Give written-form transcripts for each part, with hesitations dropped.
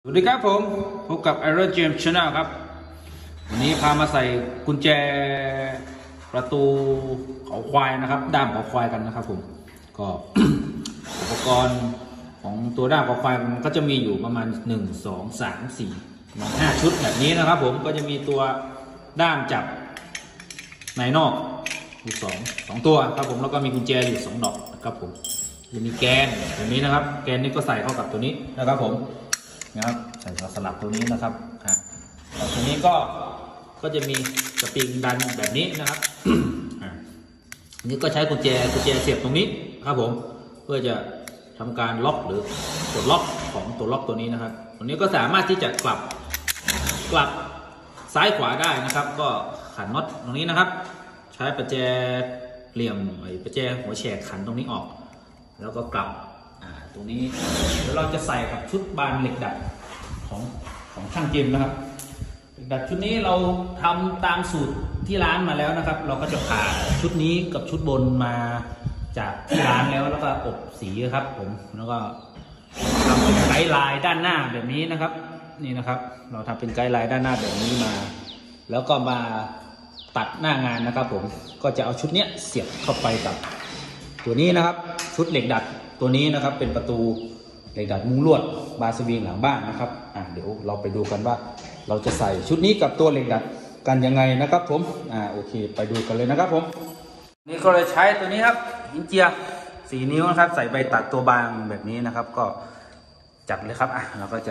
สวัสดีครับผมพบกับ Iron James Channel ครับวันนี้พามาใส่กุญแจประตูเขาควายนะครับด้ามเขาควายกันนะครับผมก็ อุปกรณ์ของตัวด้ามเขาควายมันก็จะมีอยู่ประมาณ1 2 3 4ประมาณ5ชุดแบบนี้นะครับผมก็จะมีตัวด้ามจับในนอกอยู่2ตัวครับผมแล้วก็มีกุญแจอยู่2ดอกนะครับผมจะมีแกนแบบนี้นะครับแกนนี้ก็ใส่เข้ากับตัวนี้นะครับผมนะครับใส่สลับตัวนี้นะครับแล้วตัวนี้ก็จะมีสปริงดันแบบนี้นะครับ อันนี้ก็ใช้กุญแจเสียบตรงนี้ครับผมเพื่อจะทำการล็อกหรือกดล็อกของตัวล็อกตัวนี้นะครับตัวนี้ก็สามารถที่จะกลับซ้ายขวาได้นะครับ ก็ขันน็อตตรงนี้นะครับใช้ประแจเหลี่ยมประแจหัวแฉกขันตรงนี้ออกแล้วก็กลับตรงนี้เดี๋ยวเราจะใส่กับชุดบานเหล็กดัดของช่างเจมนะครับเหล็กดัดชุดนี้เราทำตามสูตรที่ร้านมาแล้วนะครับเราก็จะผ่าชุดนี้กับชุดบนมาจากที่ร้านแล้วก็อบสีครับผมแล้วก็ทำเป็นไกด์ไลน์ด้านหน้าแบบนี้นะครับนี่นะครับเราทำเป็นไกด์ไลน์ด้านหน้าแบบนี้มาแล้วก็มาตัดหน้างานนะครับผมก็จะเอาชุดนี้เสียบเข้าไปกับตัวนี้นะครับชุดเหล็กดัดตัวนี้นะครับเป็นประตูเหล็กดัดมุ้งลวดบานสวิงหลังบ้านนะครับเดี๋ยวเราไปดูกันว่าเราจะใส่ชุดนี้กับตัวเหล็กดัดกันยังไงนะครับผมโอเคไปดูกันเลยนะครับผมนี่ก็เลยใช้ตัวนี้ครับหินเจีย4 นิ้วนะครับใส่ใบตัดตัวบางแบบนี้นะครับก็จัดเลยครับเราก็จะ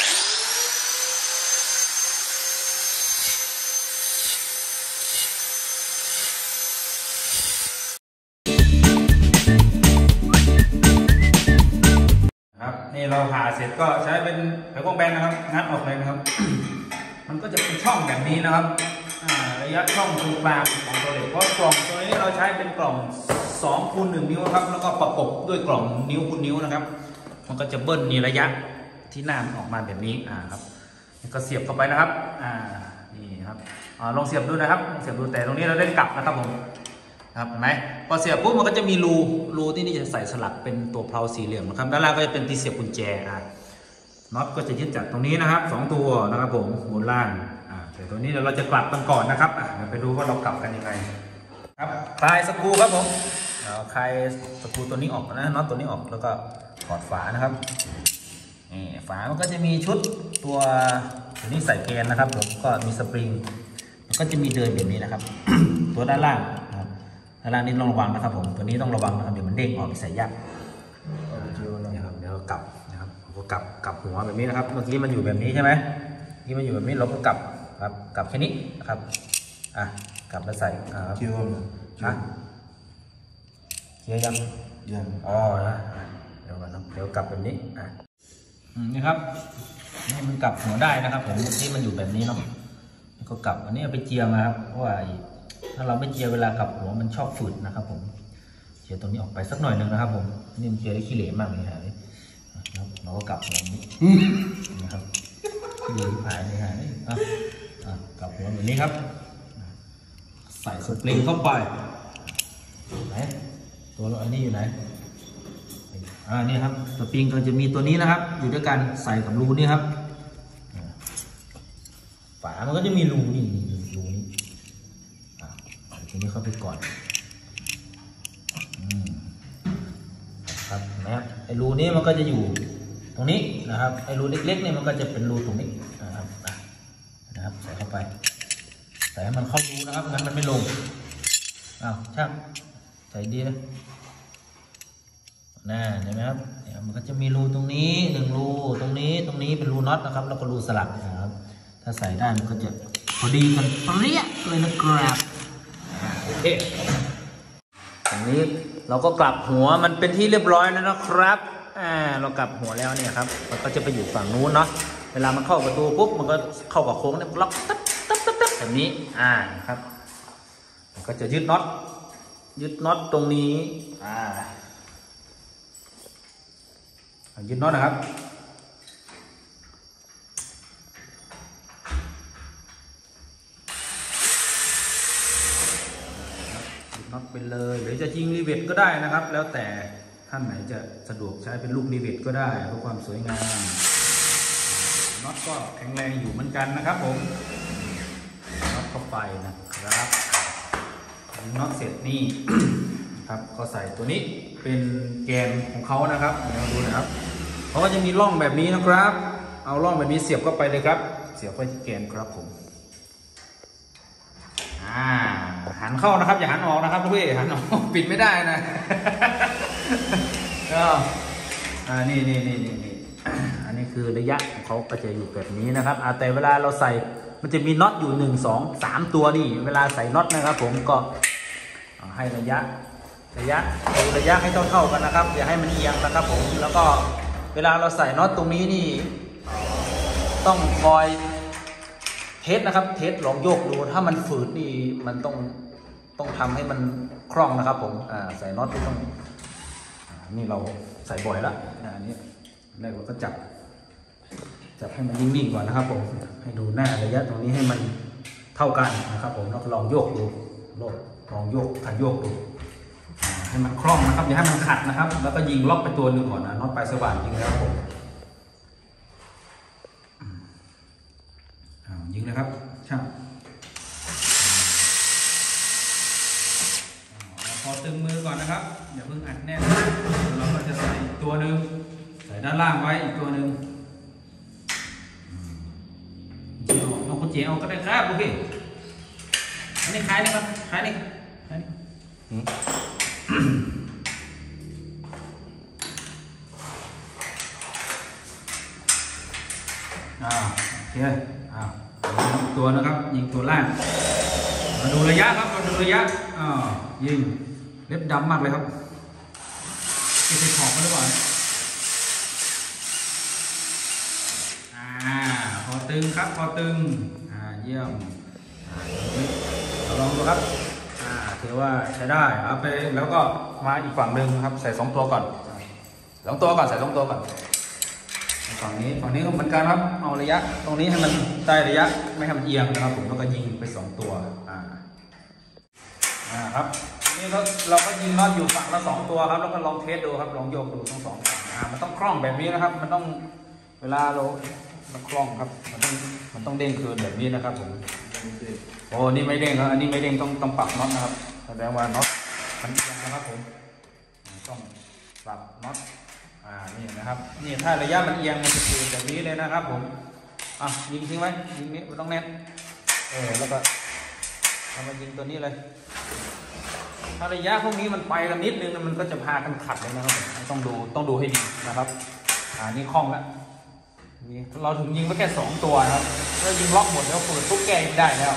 นี่เราผ่าเสร็จก็ใช้เป็นไขควงแบนนะครับงัดออกเลยนะครับ มันก็จะเป็นช่องแบบนี้นะครับระยะช่องตรงกลางของตัวเหล็กเพราะกล่องตัวนี้เราใช้เป็นกล่อง2 คูณ 1 นิ้วครับแล้วก็ประกบด้วยกล่องนิ้วคูณนิ้วนะครับมันก็จะเบิ้ลมีระยะที่หน้าออกมาแบบนี้ครับนี่ก็เสียบเข้าไปนะครับนี่ครับลองเสียบดูนะครับลองเสียบดูแต่ตรงนี้เราได้กลับนะครับผมครับเห็นไหมพอเสียบปุ๊บมันก็จะมีรูที่นี่จะใส่สลักเป็นตัวเพลา4 เหลี่ยมนะครับด้านล่างก็จะเป็นที่เสียบกุญแจน็อตก็จะยึดจากตรงนี้นะครับ2 ตัวนะครับผมบนล่างแต่ตัวนี้เราจะกลับกันก่อนนะครับเดี๋ยวไปดูว่าเรากลับกันยังไงครับคลายสกรูครับผมคลายสกรูตัวนี้ออกนะน็อตตัวนี้ออกแล้วก็ถอดฝานะครับนี่ฝามันก็จะมีชุดตัวนี้ใส่แกนนะครับผมก็มีสปริงมันก็จะมีเดินแบบนี้นะครับ ตัวด้านล่างด้านล่างนี่ต้องระวังนะครับผมตัวนี้ต้องระวังนะครับเดี๋ยวมันเด้งออกไปใส่ยากเดี๋ยวกลับนะครับก็กลับหัวแบบนี้นะครับเมื่อกี้มันอยู่แบบนี้ใช่ไหมที่มันอยู่แบบนี้เราก็กลับแค่นี้นะครับกลับมาใส่เชื่อมเชื่อยังนะเดี๋ยวก่อนนะเดี๋ยวกลับแบบนี้นี่ครับนี่มันกลับหัวได้นะครับผมที่มันอยู่แบบนี้เนาะก็กลับอันนี้เอาไปเจียมาครับเพราะว่าถ้าเราไม่เจียเวลากลับหัวมันชอบฝืดนะครับผมเจียตรงนี้ออกไปสักหน่อยหนึ่งนะครับผมนี่มันเจียได้ขี้เหร่มากเลยครับเราก็กลับหัวนี้นะครับขี้เหร่ที่ผายนี่ฮะกลับหัวแบบนี้ครับใส่สปริงเข้าไปไหนตัวอันนี้อยู่ไหนนี่ครับสปริงก็จะมีตัวนี้นะครับอยู่ด้วยกันใส่กับรูนี่ครับฝามันก็จะมีรูนี่รูนี้ทีนี้เข้าไปก่อนครับนะครับไอ้รูนี้มันก็จะอยู่ตรงนี้นะครับไอ้รูเล็กๆเนี่ยมันก็จะเป็นรูตรงนี้นะครับใส่เข้าไปใส่ให้มันเข้ารูนะครับงั้นมันไม่ลงช่างใส่ดีนะเห็นไหมครับมันก็จะมีรูตรงนี้1 รูตรงนี้เป็นรูน็อตนะครับแล้วก็รูสลักนะครับถ้าใส่ได้มันก็จะพอดีกันเปรี้ยเลยนะครับโอเคตรงนี้เราก็กลับหัวมันเป็นที่เรียบร้อยแล้วนะครับเรากลับหัวแล้วเนี่ยครับมันก็จะไปอยู่ฝั่งนู้นเนาะเวลามันเข้าประตูปุ๊บมันก็เข้ากับโค้งเนี่ยล็อกตั๊บแบบนี้ครับมันก็จะยึดน็อตตรงนี้ยึดน็อตนะครับน็อตไปเลยหรือจะยิงรีเวทก็ได้นะครับแล้วแต่ท่านไหนจะสะดวกใช้เป็นลูกรีเวทก็ได้เพื่อความสวยงามน็อตก็แข็งแรงอยู่เหมือนกันนะครับผมน็อตเข้าไปนะครับน็อตเสร็จนี่ ครับก็ใส่ตัวนี้เป็นแกนของเขานะครับเดี๋ยวดูนะครับเขาก็จะมีร่องแบบนี้นะครับเอาร่องแบบนี้เสียบเข้าไปเลยครับเสียบไปที่แกนครับผมหันเข้านะครับอย่าหันออกนะครับทุกท่านหันออกปิดไม่ได้นะ ก็นี่อันนี้คือระยะของเขาก็จะอยู่แบบนี้นะครับแต่เวลาเราใส่มันจะมีน็อตอยู่1 2 3ตัวนี่เวลาใส่น็อตนะครับผมก็ให้ระยะให้เท่ากันนะครับอย่าให้มันเอียงนะครับผมแล้วก็เวลาเราใส่น็อตตรงนี้นี่ต้องคอยเทสนะครับเทสลองโยกดูถ้ามันฝืดนี่มันต้องทำให้มันคล่องนะครับผมใส่น็อตที่ต้องนี่เราใส่บ่อยแล้วอันนี้แรกเราก็จับให้มันนิ่งๆก่อนนะครับผมให้ดูหน้าระยะตรงนี้ให้มันเท่ากันนะครับผมแล้วก็ลองโยกดูลองโยกดูให้มันคล่องนะครับอย่าให้มันขัดนะครับแล้วก็ยิงล็อกไปตัวหนึ่งก่อนนะน็อตปลายสว่านยิงแล้วผมยิงเลยครับช่างพอตึงมือก่อนนะครับอย่าเพิ่งอัดแน่นเราก็จะใส่ตัวหนึ่งใส่ด้านล่างไว้อีกตัวหนึ่งเอาคุณเจ๋เอาก็ได้ครับโอเคอันนี้คล้ายนะครับคล้ายนี่โอเคตัวนะครับยิงตัวล่างมาดูระยะครับมาดูระยะยิงเล็บดำมากเลยครับจะไปขอบมันหรือเปล่าพอตึงครับพอตึงเยี่ยมลองดูครับถือว่าใช้ได้เอาไปแล้วก็มาอีกฝั่งหนึ่งครับใส่2 ตัวก่อน2 ตัวก่อนใส่2 ตัวก่อนฝั่งนี้ก็เหมือนกันครับเอาระยะตรงนี้ให้มันได้ระยะไม่ให้มันเอียงนะครับผมแล้วก็ยิงไป2 ตัวครับนี่เราก็ยิงน็อตอยู่ฝั่งละ2 ตัวครับแล้วก็ลองเทสดูครับลองโยกดูทั้ง2 ฝั่งมันต้องคล่องแบบนี้นะครับมันต้องเวลาเราคล่องครับมันต้องเด้งคืนแบบนี้นะครับผมโอ้นี่ไม่เด้งครับอันนี้ไม่เด้งต้องปรับน็อตนะครับแสดงว่าน็อตมันเอียงนะครับผมต้องปรับน็อตนี่นะครับนี่ถ้าระยะมันเอียงมันจะคือแบบนี้เลยนะครับผมยิงทิ้งไว้ยิงนี้ไม่ต้องแน่นแล้วก็เรามายิงตัวนี้เลยถ้าระยะพวกนี้มันไปกันนิดนึงมันก็จะพากันขัดเลยนะครับต้องดูให้ดีนะครับนี่คล่องแล้วนี่เราถึงยิงไปแค่2 ตัวครับถ้ายิงล็อกหมดแล้วเปิดทุกแกยิงได้แล้ว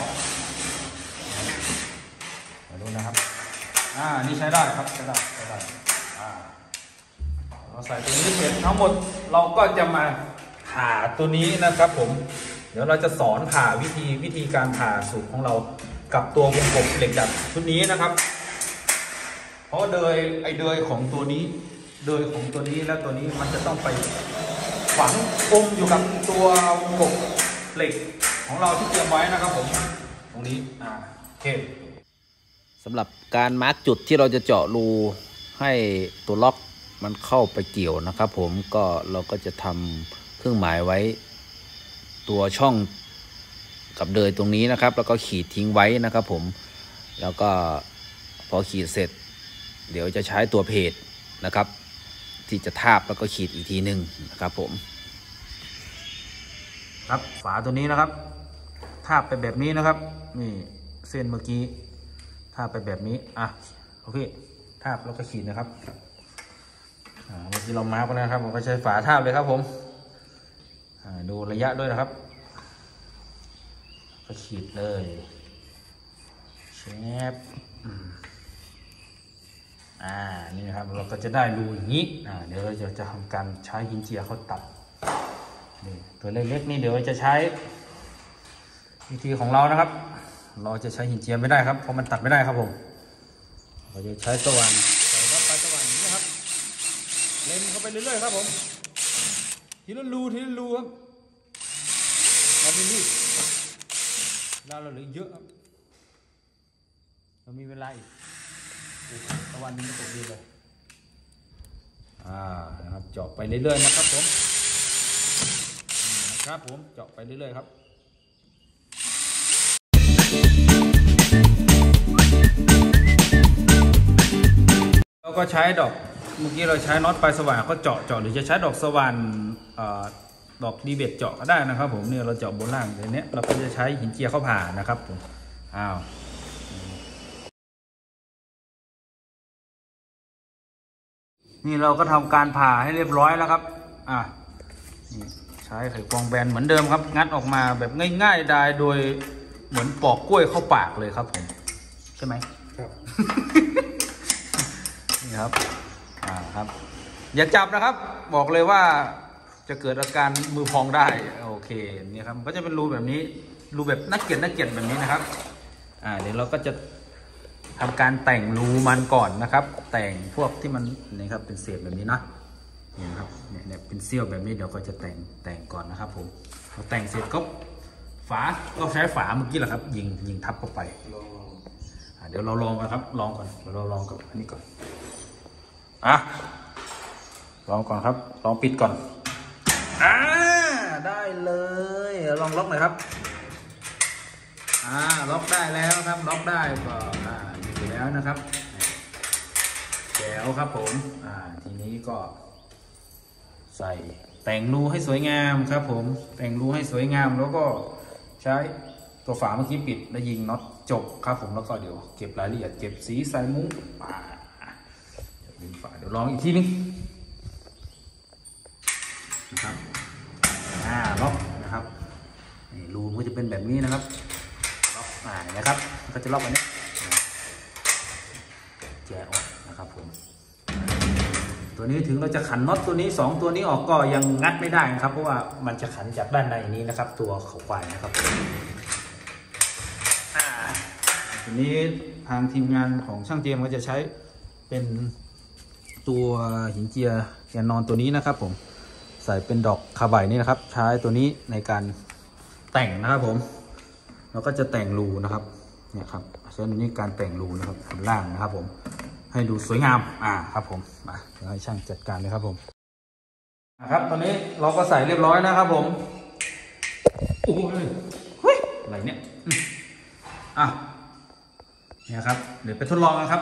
มาดูนะครับนี่ใช้ได้ครับใช้ได้เราใส่ตัวนี้เสร็จทั้งหมดเราก็จะมาผ่าตัวนี้นะครับผมเดี๋ยวเราจะสอนผ่าวิธีการผ่าสูตรของเรากับตัววงกบเหล็กดัดชุดนี้นะครับเพราะเดยของตัวนี้และตัวนี้มันจะต้องไปฝังอมอยู่กับตัววงกบเหล็กของเราที่เตรียมไว้นะครับผมตรงนี้โอเคสำหรับการมาร์กจุดที่เราจะเจาะรูให้ตัวล็อกมันเข้าไปเกี่ยวนะครับผมก็เราก็จะทำเครื่องหมายไว้ตัวช่องกับเดยตรงนี้นะครับแล้วก็ขีดทิ้งไว้นะครับผมแล้วก็พอขีดเสร็จเดี๋ยวจะใช้ตัวเพจนะครับที่จะทาบแล้วก็ขีดอีกทีหนึ่งนะครับผมครับฝาตัวนี้นะครับทาบไปแบบนี้นะครับนี่เส้นเมื่อกี้ทาบไปแบบนี้โอเคทาบแล้วก็ขีดนะครับเมื่อกี้เรามาร์กแล้วนะครับผมก็ใช้ฝาทาบเลยครับผมดูระยะด้วยนะครับก็ขีดเลยแชบนี่นะครับเราก็จะได้รูอย่างนี้เดี๋ยวเราจะทำการใช้หินเจียเขาตัดนี่ตัวเล็กๆนี่เดี๋ยวจะใช้วิธีของเรานะครับเราจะใช้หินเจียไม่ได้ครับเพราะมันตัดไม่ได้ครับผมเราจะใช้สว่านใส่เข้าไปสว่านนี้นะครับเล็มเข้าไปเรื่อยๆครับผมทีละรูครับเราไม่รีบเราเหลือเยอะครับเรามีเวลาอีกตะวันนี้ไม่ตกดีเลยนะครับเจาะไปเรื่อยๆนะครับผมครับผมเจาะไปเรื่อยๆครับเราก็ใช้ดอกเมื่อกี้เราใช้น็อตปลายสว่านก็เจาะหรือจะใช้ดอกสว่านดอกดีเบตเจาะก็ได้นะครับผมเนี่ยเราเจาะบนล่างแต่เนี้ยเราก็จะใช้หินเจียเข้าผ่านะครับผมนี่เราก็ทำการผ่าให้เรียบร้อยแล้วครับนี่ใช้ไขควงแบนเหมือนเดิมครับงัดออกมาแบบง่ายๆได้โดยเหมือนปอกกล้วยเข้าปากเลยครับผมใช่ไหมครับ นี่ครับครับอย่าจับนะครับบอกเลยว่าจะเกิดอาการมือพองได้โอเคนี่ครับก็จะเป็นรูแบบนี้รูแบบน่าเกลียดแบบนี้นะครับเดี๋ยวเราก็จะทำการแต่งรูมันก่อนนะครับแต่งพวกที่มันนี่ครับเป็นเศษแบบนี้นะนี่ครับเนี่ยเป็นเสี้ยวแบบนี้เดี๋ยวก็จะแต่งก่อนนะครับผมพอแต่งเสร็จก็ฝาก็ใช้ฝาเมื่อกี้แหละครับยิงทับเข้าไปเดี๋ยวเราลองกันครับลองก่อนเดี๋ยวเราลองกับอันนี้ก่อนลองก่อนครับลองปิดก่อนได้เลยลองล็อกหน่อยครับล็อกได้แล้วครับล็อกได้ก็ดีแล้วนะครับแจ๋วครับผมทีนี้ก็ใส่แต่งรูให้สวยงามครับผมแต่งรูให้สวยงามแล้วก็ใช้ตัวฝาเมื่อกี้ปิดแล้วยิงน็อตจบครับผมแล้วก็เดี๋ยวเก็บรายละเอียดเก็บสีใส่มุ้งยิงฝาเดี๋ยวลองอีกทีนึงนะครับล็อกนะครับนี่รูมันก็จะเป็นแบบนี้นะครับล็อกนะครับมันก็จะล็อกอันนี้แกะออกนะครับผมตัวนี้ถึงเราจะขันน็อตตัวนี้2ตัวนี้ออกก็ยังงัดไม่ได้นะครับเพราะว่ามันจะขันจากด้านในนี้นะครับตัวเขาควายนะครับทีนี้ทางทีมงานของช่างเจมก็จะใช้เป็นตัวหินเจียแกนนอนตัวนี้นะครับผมใส่เป็นดอกคาไบนี่นะครับใช้ตัวนี้ในการแต่งนะครับผมเราก็จะแต่งรูนะครับเนี่ยครับใช้ตัวนี้การแต่งรูนะครับข้างล่างนะครับผมให้ดูสวยงามครับผมเดี๋ยวให้ช่างจัดการเลยครับผมครับตอนนี้เราก็ใส่เรียบร้อยนะครับผมโอ้ยอะไรเนี่ยเนี่ยครับเดี๋ยวไปทดลองกันครับ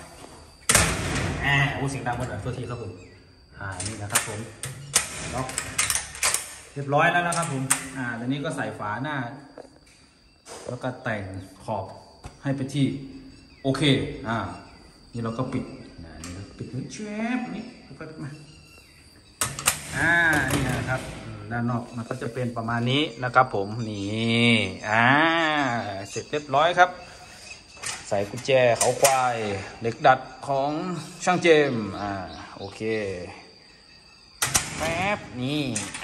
เสียงดังหมดเลยตัวทีครับผมนี่นะครับผมล็อกเรียบร้อยแล้วนะครับผมตอนนี้ก็ใส่ฝาหน้าแล้วก็แต่งขอบให้ไปที่โอเคนี่เราก็ปิดปิดเชฟนี่แล้วก็มานี่นะครับด้านนอกมันก็จะเป็นประมาณนี้นะครับผมนี่เสร็จเรียบร้อยครับใส่กุญแจเขาควายเหล็กดัดของช่างเจมโอเคแป๊บนี่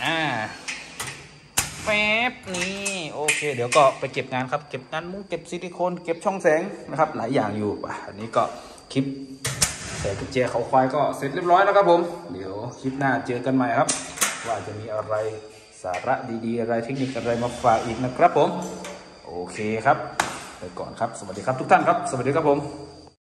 แป๊บนี่โอเคเดี๋ยวก็ไปเก็บงานครับเก็บงานมุ้งเก็บซิลิโคนเก็บช่องแสงนะครับหลายอย่างอยู่อันนี้ก็คลิปใส่กุญแจเขาควายก็เสร็จเรียบร้อยแล้วครับผมเดี๋ยวคลิปหน้าเจอกันใหม่ครับว่าจะมีอะไรสาระดีๆอะไรเทคนิคอะไรมาฝากอีกนะครับผมโอเคครับไปก่อนครับสวัสดีครับทุกท่านครับสวัสดีครับผม